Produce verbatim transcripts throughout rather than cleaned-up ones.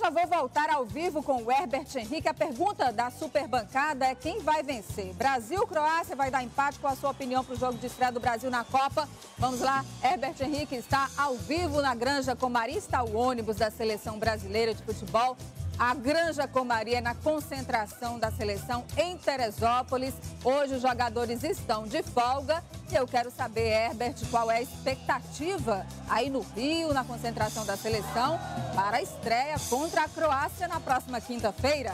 já vou voltar ao vivo com o Herbert Henrique. A pergunta da Superbancada é quem vai vencer? Brasil ou Croácia vai dar empate? Qual a sua opinião para o jogo de estreia do Brasil na Copa? Vamos lá, Herbert Henrique está ao vivo na Granja Comari, está o ônibus da Seleção Brasileira de Futebol. A Granja Comari é na concentração da seleção em Teresópolis. Hoje os jogadores estão de folga e eu quero saber, Herbert, qual é a expectativa aí no Rio, na concentração da seleção, para a estreia contra a Croácia na próxima quinta-feira.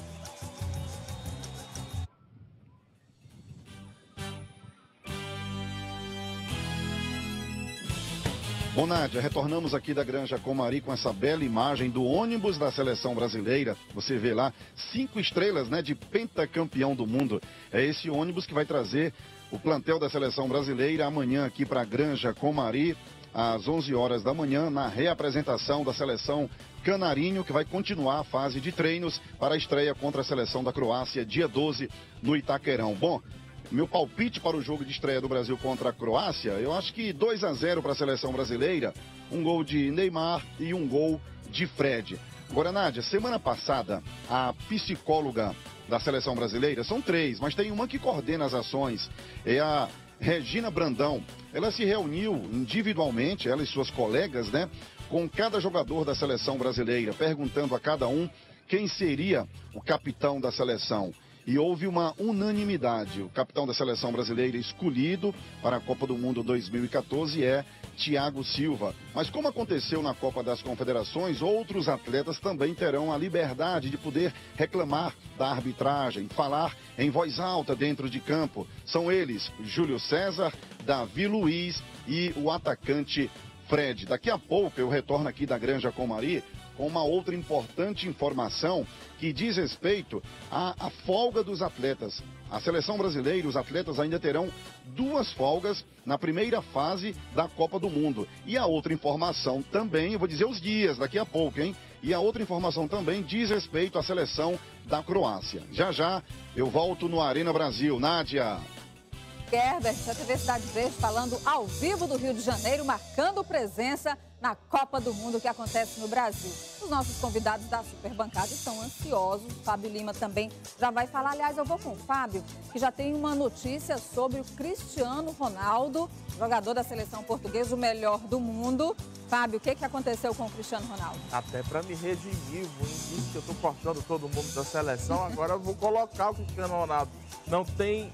Bom, Nádia, retornamos aqui da Granja Comari com essa bela imagem do ônibus da seleção brasileira. Você vê lá cinco estrelas, né, de pentacampeão do mundo. É esse ônibus que vai trazer o plantel da seleção brasileira amanhã aqui para a Granja Comari, às onze horas da manhã, na reapresentação da seleção Canarinho, que vai continuar a fase de treinos para a estreia contra a seleção da Croácia, dia doze, no Itaquerão. Bom, meu palpite para o jogo de estreia do Brasil contra a Croácia, eu acho que dois a zero para a seleção brasileira, um gol de Neymar e um gol de Fred. Agora, Nádia, semana passada, a psicóloga da seleção brasileira, são três, mas tem uma que coordena as ações, é a Regina Brandão. Ela se reuniu individualmente, ela e suas colegas, né, com cada jogador da seleção brasileira, perguntando a cada um quem seria o capitão da seleção. E houve uma unanimidade. O capitão da seleção brasileira escolhido para a Copa do Mundo dois mil e quatorze é Thiago Silva. Mas como aconteceu na Copa das Confederações, outros atletas também terão a liberdade de poder reclamar da arbitragem, falar em voz alta dentro de campo. São eles, Júlio César, Davi Luiz e o atacante Fred. Daqui a pouco eu retorno aqui da Granja Comari com uma outra importante informação que diz respeito à, à folga dos atletas. A seleção brasileira, os atletas ainda terão duas folgas na primeira fase da Copa do Mundo. E a outra informação também, eu vou dizer os dias daqui a pouco, hein? E a outra informação também diz respeito à seleção da Croácia. Já já eu volto no Arena Brasil. Nádia. Herbert, da T V Cidade Verde, falando ao vivo do Rio de Janeiro, marcando presença na Copa do Mundo que acontece no Brasil. Os nossos convidados da Superbancada estão ansiosos. O Fábio Lima também já vai falar. Aliás, eu vou com o Fábio, que já tem uma notícia sobre o Cristiano Ronaldo, jogador da seleção portuguesa, o melhor do mundo. Fábio, o que, que aconteceu com o Cristiano Ronaldo? Até para me redimir, vou dizer que eu estou cortando todo mundo da seleção, agora eu vou colocar o Cristiano Ronaldo. Não tem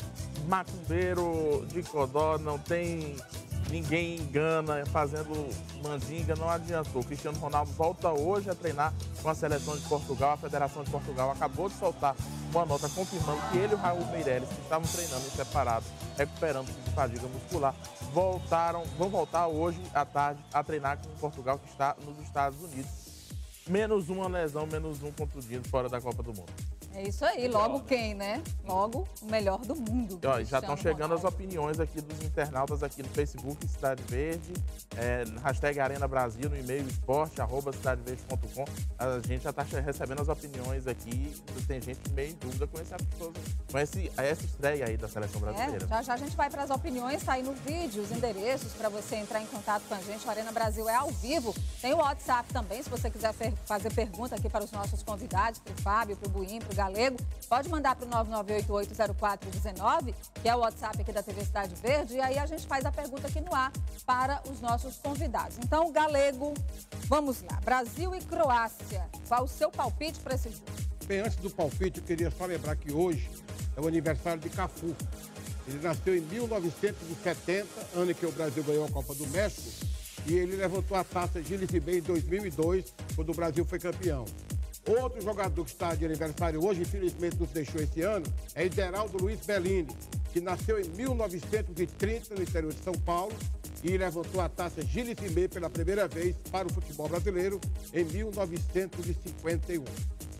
macumbeiro de codó, não tem ninguém engana fazendo mandinga, não adiantou. O Cristiano Ronaldo volta hoje a treinar com a seleção de Portugal. A Federação de Portugal acabou de soltar uma nota confirmando que ele e o Raul Meireles, que estavam treinando em separados, recuperando-se de fadiga muscular, voltaram, vão voltar hoje à tarde a treinar com Portugal, que está nos Estados Unidos. Menos uma lesão, menos um contundido fora da Copa do Mundo. É isso aí, logo quem, né? Logo o melhor do mundo. E, ó, já estão chegando as opiniões aqui dos internautas aqui no Facebook, Cidade Verde, é, hashtag Arena Brasil, no e-mail esporte, arroba cidadeverde ponto com. A gente já está recebendo as opiniões aqui, tem gente meio em dúvida com, esse, com esse, essa estreia aí da seleção brasileira. É, já já a gente vai para as opiniões, tá aí no vídeo, os endereços para você entrar em contato com a gente. O Arena Brasil é ao vivo, tem o WhatsApp também, se você quiser fazer pergunta aqui para os nossos convidados, para o Fábio, para o Buim, para o Galego, pode mandar para o nove nove oito oito zero quatro um nove, que é o WhatsApp aqui da T V Cidade Verde, e aí a gente faz a pergunta aqui no ar para os nossos convidados. Então, Galego, vamos lá. Brasil e Croácia, qual o seu palpite para esse jogo? Bem, antes do palpite, eu queria só lembrar que hoje é o aniversário de Cafu. Ele nasceu em mil novecentos e setenta, ano em que o Brasil ganhou a Copa do México, e ele levantou a taça Gilles Rimet em dois mil e dois, quando o Brasil foi campeão. Outro jogador que está de aniversário hoje, infelizmente nos deixou esse ano, é Ederaldo Luiz Bellini, que nasceu em mil novecentos e trinta no interior de São Paulo e levantou a taça Gilles Rimet pela primeira vez para o futebol brasileiro em mil novecentos e cinquenta e um.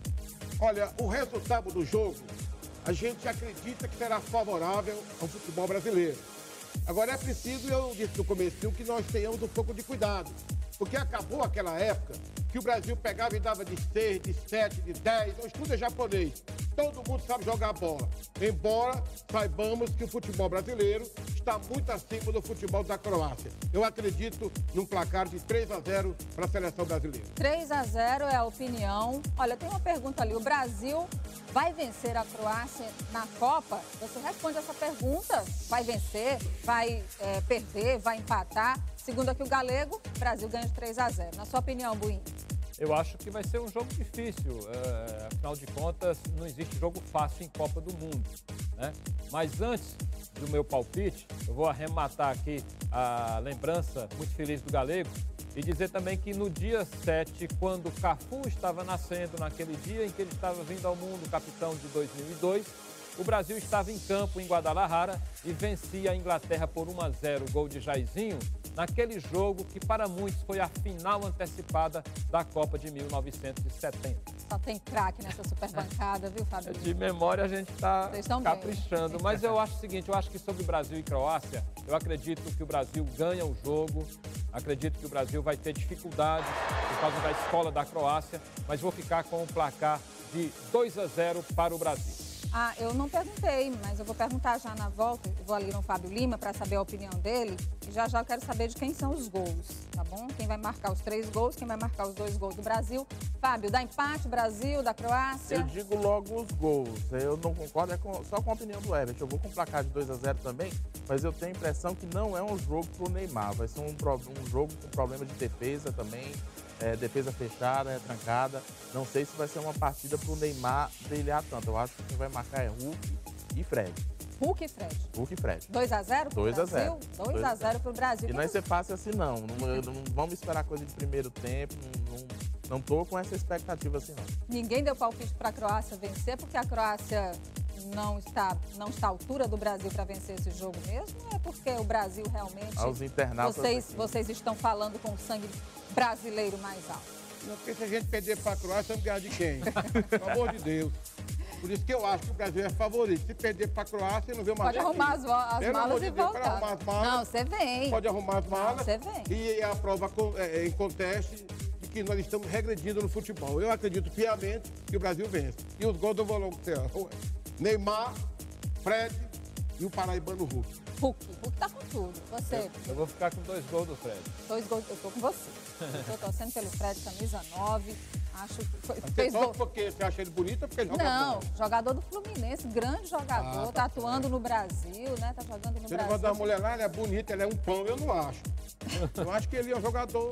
Olha, o resultado do jogo, a gente acredita que será favorável ao futebol brasileiro. Agora é preciso, eu disse no comecinho, que nós tenhamos um pouco de cuidado, porque acabou aquela época que o Brasil pegava e dava de seis, de sete, de dez, hoje tudo é japonês. todo mundo sabe jogar bola. Embora saibamos que o futebol brasileiro está muito acima do futebol da Croácia. Eu acredito num placar de três a zero para a seleção brasileira. três a zero é a opinião. Olha, tem uma pergunta ali. O Brasil vai vencer a Croácia na Copa? Você responde essa pergunta. Vai vencer? Vai é, perder? Vai empatar? Segundo aqui o Galego, o Brasil ganha de três a zero. Na sua opinião, Buim? Eu acho que vai ser um jogo difícil. É, afinal de contas, não existe jogo fácil em Copa do Mundo, né? Mas antes do meu palpite, eu vou arrematar aqui a lembrança muito feliz do Galego e dizer também que no dia sete, quando Cafu estava nascendo, naquele dia em que ele estava vindo ao mundo, capitão de dois mil e dois, o Brasil estava em campo em Guadalajara e vencia a Inglaterra por um a zero, gol de Jairzinho, naquele jogo que para muitos foi a final antecipada da Copa de mil novecentos e setenta. Só tem craque nessa super bancada, viu, Fábio? De memória a gente está caprichando, bem. mas eu acho o seguinte, eu acho que sobre Brasil e Croácia, eu acredito que o Brasil ganha o jogo, acredito que o Brasil vai ter dificuldade por causa da escola da Croácia, mas vou ficar com o placar de dois a zero para o Brasil. Ah, eu não perguntei, mas eu vou perguntar já na volta. Eu vou ali no Fábio Lima para saber a opinião dele. E já já eu quero saber de quem são os gols, tá bom? Quem vai marcar os três gols, quem vai marcar os dois gols do Brasil. Fábio, dá empate, Brasil, da Croácia? Eu digo logo os gols. Eu não concordo é com, só com a opinião do Everton. Eu vou com placar de dois a zero também, mas eu tenho a impressão que não é um jogo pro Neymar. Vai ser um, um jogo com problema de defesa também. É, defesa fechada, é trancada. Não sei se vai ser uma partida para o Neymar brilhar tanto. Eu acho que quem vai marcar é Hulk e Fred. Hulk e Fred. Hulk e Fred. dois a zero para o Brasil? dois a zero. dois a zero para o Brasil. E não vai ser fácil assim, não. Não, não vamos esperar coisa de primeiro tempo. Não, não, não tô com essa expectativa assim, não. Ninguém deu palpite para a Croácia vencer, porque a Croácia não está, não está à altura do Brasil para vencer esse jogo mesmo? Ou é porque o Brasil realmente... Aos internautas vocês, vocês estão falando com o sangue brasileiro mais alto? Não, porque se a gente perder para a Croácia, vamos ganhar de quem? Pelo amor de Deus. Por isso que eu acho que o Brasil é favorito. Se perder para a Croácia, não vê mais. Pode arrumar as, as Pelo malas amor de e Deus, voltar. pode arrumar as malas. Não, você vem. Pode arrumar as malas. Você vem. E a prova é, em conteste de que nós estamos regredindo no futebol. Eu acredito piamente que o Brasil vence. E os gols do Volão Neymar, Fred e o paraibano Hulk. Hulk. Hulk tá com tudo. Você? Eu, eu vou ficar com dois gols do Fred. Dois gols. Eu tô com você. Eu tô torcendo pelo Fred, camisa nove. Acho que foi, Você fez torce gol. porque você acha ele bonito ou porque ele joga Não, bola? jogador do Fluminense, grande jogador, Ah, tá, tá atuando no Brasil, né? Tá jogando no Você Brasil. negócio da mulher lá, ela é bonita, ela é um pão, eu não acho. Eu acho que ele é um jogador...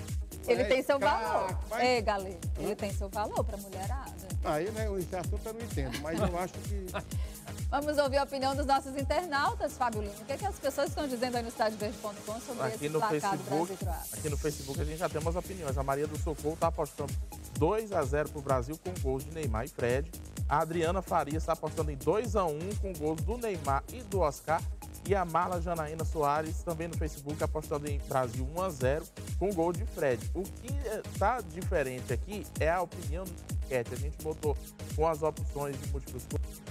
Ele é, tem seu craque, valor. mas- Ei, galera, ele tem seu valor pra mulherada. Aí, né, esse assunto eu não entendo, mas eu acho que... Vamos ouvir a opinião dos nossos internautas, Fábio Lima. O que, é que as pessoas estão dizendo aí no estádio verde ponto com sobre Aqui esse no, placar do Brasil Facebook, e Croácia? aqui no Facebook a gente já tem umas opiniões. A Maria do Socorro está apostando dois a zero para o Brasil com gols de Neymar e Fred. A Adriana Farias está apostando em dois a um com gols do Neymar e do Oscar. E a Marla Janaína Soares, também no Facebook, apostando em Brasil um a zero com gol de Fred. O que está diferente aqui é a opinião do enquete. A gente botou com as opções de múltiplos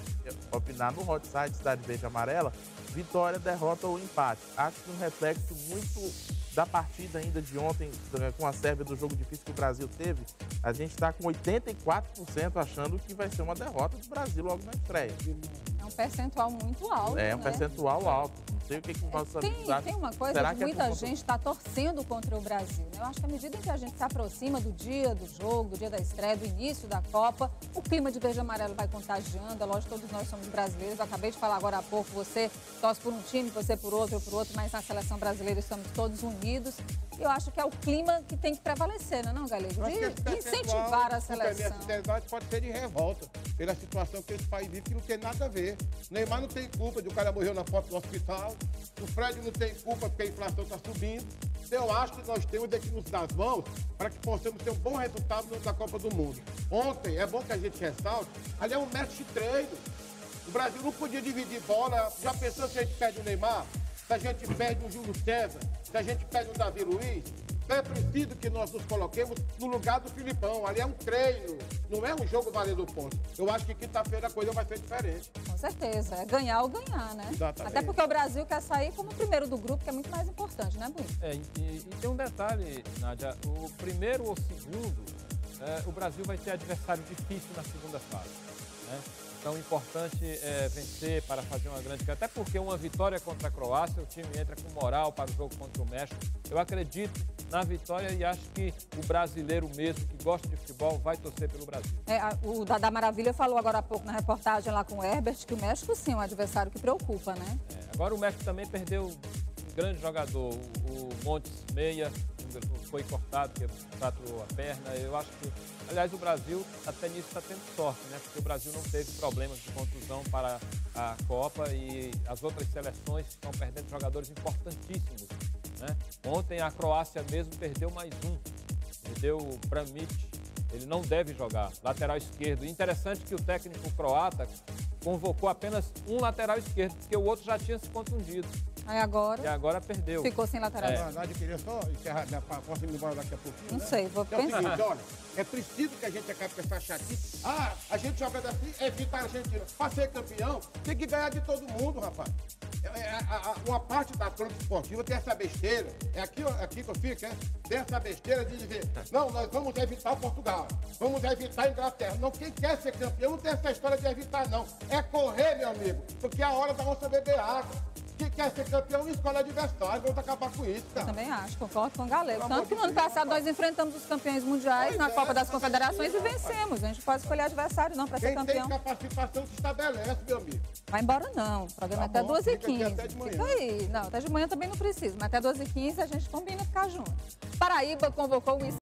opinar no hot site Cidade Verde Amarela, vitória, derrota ou empate. Acho que um reflexo muito da partida ainda de ontem, com a Sérvia, do jogo difícil que o Brasil teve. A gente está com oitenta e quatro por cento achando que vai ser uma derrota do Brasil logo na estreia. É um percentual muito alto, É um né? percentual alto. Não sei o que, que os nossos amigos Tem, acham. tem uma coisa Será que que é por muita conta- gente está torcendo contra o Brasil, né? Eu acho que à medida em que a gente se aproxima do dia do jogo, do dia da estreia, do início da Copa, o clima de verde e amarelo vai contagiando. É lógico que todos nós somos brasileiros. Eu acabei de falar agora há pouco, você torce por um time, você por outro, eu por outro, mas na seleção brasileira estamos todos unidos. E eu acho que é o clima que tem que prevalecer, não é não, Galego? Eu acho que esse De percentual, incentivar a com a minha seleção. sinceridade, pode ser de revolta pela situação que esse país vive, que não tem nada a ver. O Neymar não tem culpa de o cara morrer na porta do hospital. O Fred não tem culpa porque a inflação está subindo. Eu acho que nós temos aqui nos dar as mãos para que possamos ter um bom resultado na Copa do Mundo. Ontem, é bom que a gente ressalte, ali é um mestre de treino. O Brasil não podia dividir bola. Já pensou se a gente perde o Neymar? Se a gente perde o Júlio César? Se a gente perde o Davi Luiz? Então é preciso que nós nos coloquemos no lugar do Filipão. Ali é um treino, não é um jogo valendo ponto. Eu acho que quinta-feira a coisa vai ser diferente. Com certeza, é ganhar ou ganhar, né? Exatamente. Até porque o Brasil quer sair como o primeiro do grupo, que é muito mais importante, né, Bruno? É, e, e tem um detalhe, Nádia, o primeiro ou segundo, é, o Brasil vai ter adversário difícil na segunda fase. né? Então, o importante é vencer para fazer uma grande... Até porque uma vitória contra a Croácia, o time entra com moral para o jogo contra o México. Eu acredito na vitória e acho que o brasileiro mesmo, que gosta de futebol, vai torcer pelo Brasil. É, o Dadá Maravilha falou agora há pouco na reportagem lá com o Herbert que o México, sim, é um adversário que preocupa, né? É, agora o México também perdeu um grande jogador, o Montes Meia, foi cortado, que fraturou a perna. Eu acho que, aliás, o Brasil até nisso está tendo sorte, né? Porque o Brasil não teve problemas de contusão para a Copa e as outras seleções estão perdendo jogadores importantíssimos, né? Ontem a Croácia mesmo perdeu mais um, perdeu o Bramić, ele não deve jogar, lateral esquerdo. Interessante que o técnico croata convocou apenas um lateral esquerdo, porque o outro já tinha se contundido. Aí agora... E agora perdeu. Ficou sem lateral. Na verdade, eu queria só encerrar, né? Posso ir embora daqui a pouquinho? Não né? sei, vou É o pensar. seguinte, olha, é preciso que a gente acabe com essa chatice. Ah, a gente joga assim, evitar a Argentina. Para ser campeão, tem que ganhar de todo mundo, rapaz. É, é, a, a, uma parte da crônica esportiva tem essa besteira. É aqui, aqui que eu fico, é? Tem essa besteira de dizer, não, nós vamos evitar Portugal, vamos evitar a Inglaterra. Não, quem quer ser campeão não tem essa história de evitar, não. É correr, meu amigo, porque é a hora da onça beber água. Quem quer ser campeão, escolhe adversário. Vamos acabar com isso, cara. Eu também acho, concordo com o Galego. Pelo Tanto amor que no de ano Deus, passado rapaz. nós enfrentamos os campeões mundiais Pois na é, Copa das tá Confederações e vendo, rapaz? vencemos. A gente pode escolher adversário não para ser Quem campeão. tem capacitação se estabelece, meu amigo. Vai embora não, o programa Tá é até bom, duas e fica aqui quinze. até de manhã. Fica aí. Não, até de manhã também não precisa, mas até duas e quinze a gente combina ficar junto. Paraíba convocou o